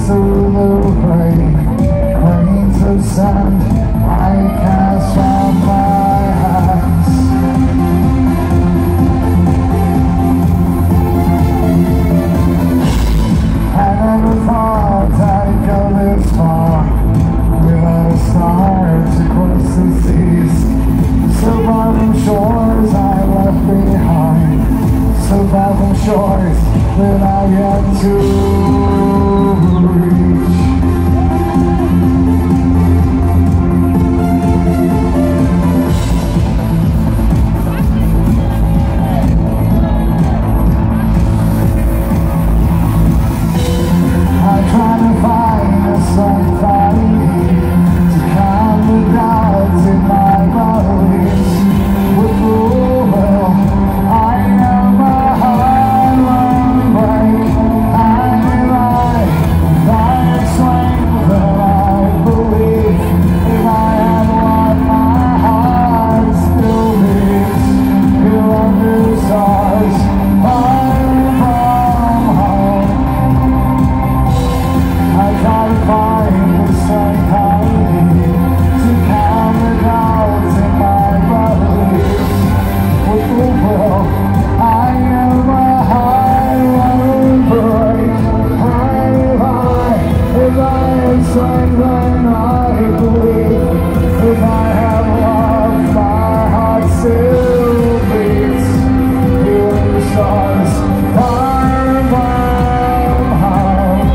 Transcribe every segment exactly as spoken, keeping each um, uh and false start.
through the rain, grains of sand I cast from my hands. I never thought I'd go this far without a star to cross the seas. So far from shores I left behind, so far from shores that I yet to reach. I try to find a somebody to calm the doubts in my bodies. With the will, I know my heart won't break. I rely on the strength that I believe. If I have what my heart still beats, here under the stars, far from home. I try to find the psychology to calm the doubts in my bodies. With the will, I know my heart won't break. I rely, if I have strength then I believe. If I have love, my heart still beats. Here in the stars, far from home.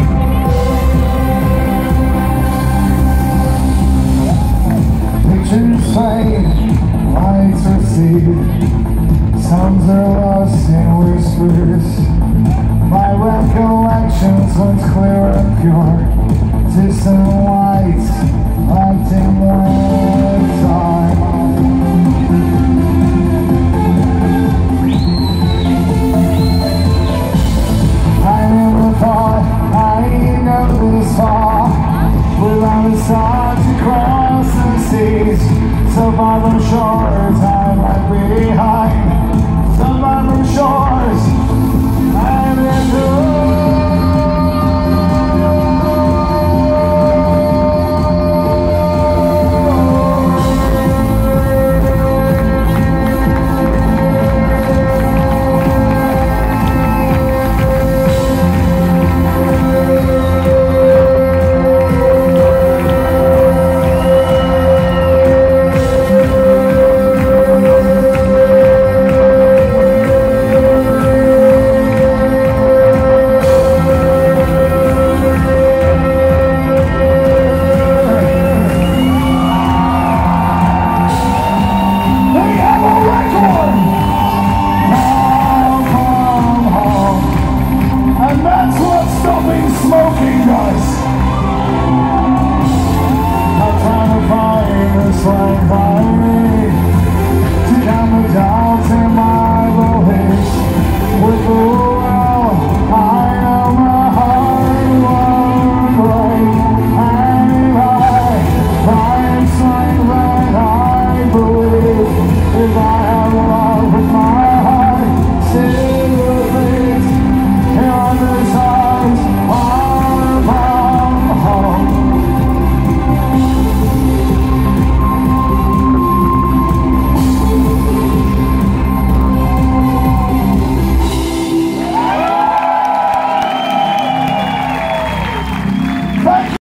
Pictures fade, lights recede, sounds are lost in whispers. My recollections once clear and pure,